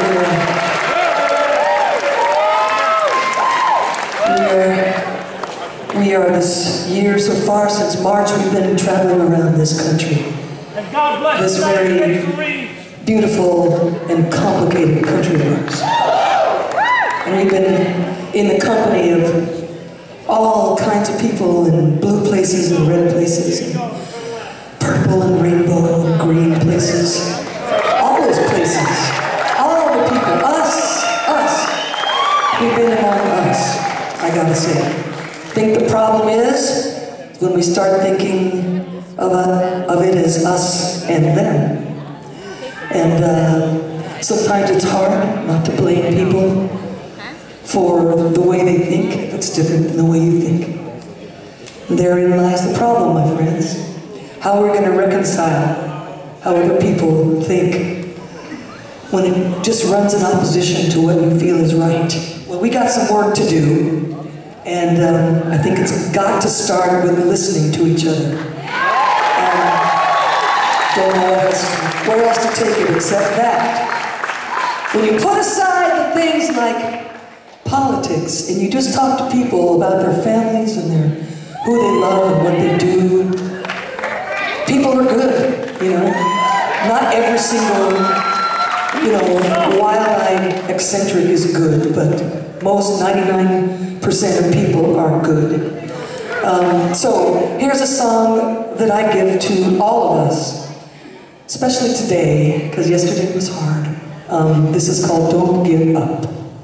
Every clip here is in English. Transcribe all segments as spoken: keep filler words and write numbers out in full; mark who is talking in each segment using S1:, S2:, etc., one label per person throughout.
S1: We are this year so far since March, we've been traveling around this country. This very beautiful and complicated country of ours. And we've been in the company of all kinds of people in blue places and red places, and purple and rainbow and green places. All those places. All the people. Us. Us. We've been among us, I gotta say. I think the problem is when we start thinking of, uh, of it as us and them. And uh, sometimes it's hard not to blame people for the way they think if it's different than the way you think. And therein lies the problem, my friends. How we're going to reconcile how other people think when it just runs in opposition to what you feel is right. Well, we got some work to do. And um, I think it's got to start with listening to each other. Um, don't know what else, where else to take it except that. When you put aside the things like politics and you just talk to people about their families and their who they love and what they do, people are good, you know. Not every single, you know, wild-eyed eccentric is good, but most ninety-nine percent of people are good. Um, so here's a song that I give to all of us, especially today, because yesterday was hard. Um, this is called Don't Give Up.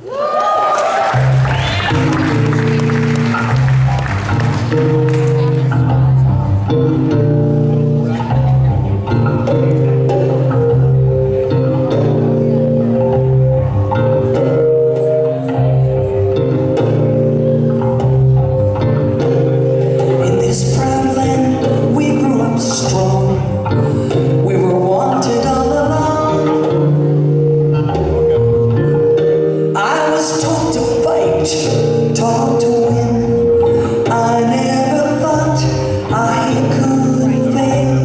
S1: Taught to win, I never thought I could fail.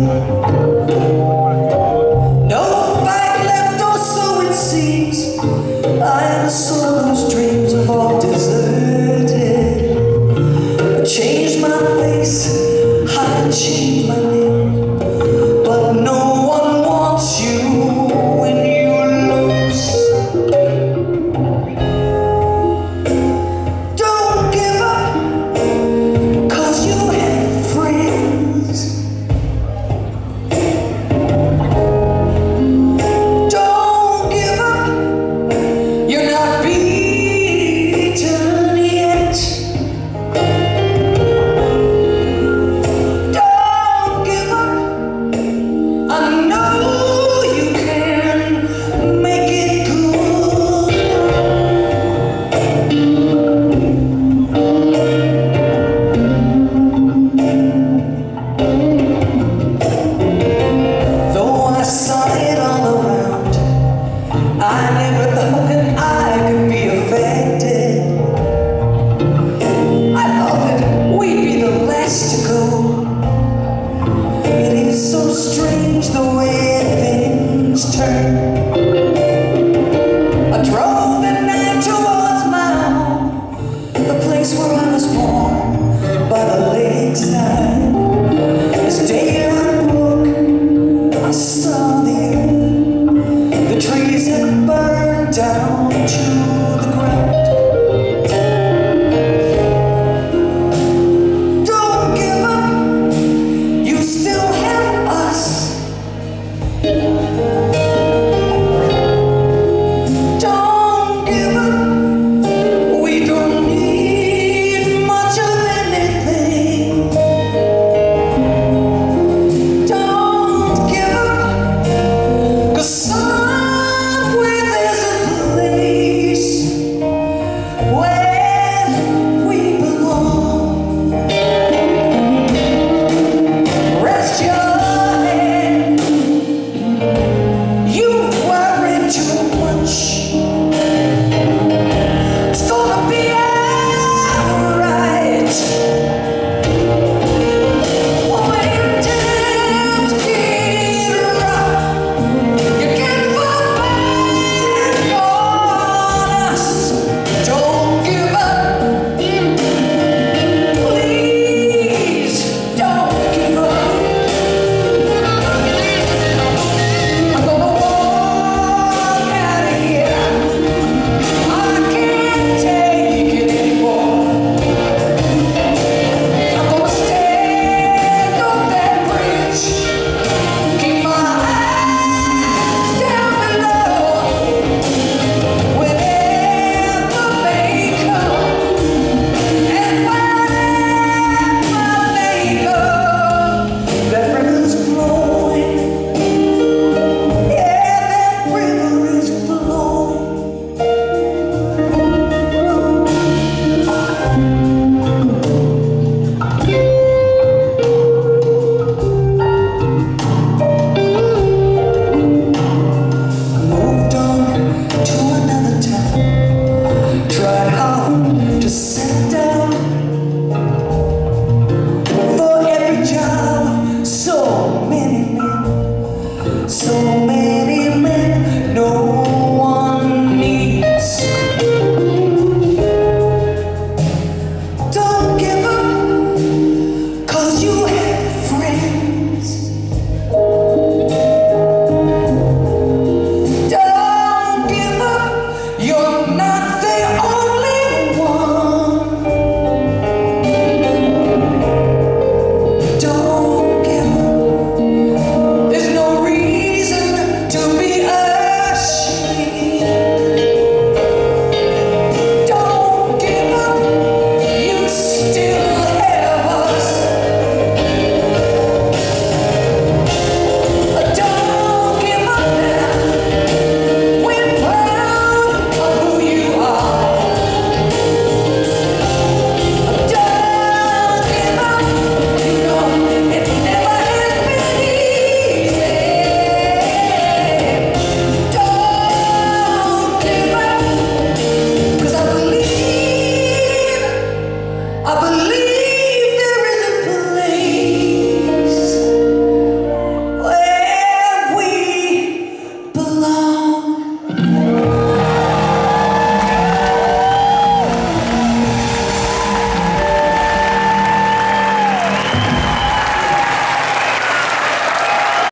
S1: No fight left, or so it seems. I saw those dreams have all deserted. I changed my face, I changed my name, but no one wants you when you lose. Strange the way things turn. I drove at night towards my home, the place where I was born, by the lakeside. As daylight broke, I saw the earth. The trees had burned down to the ground.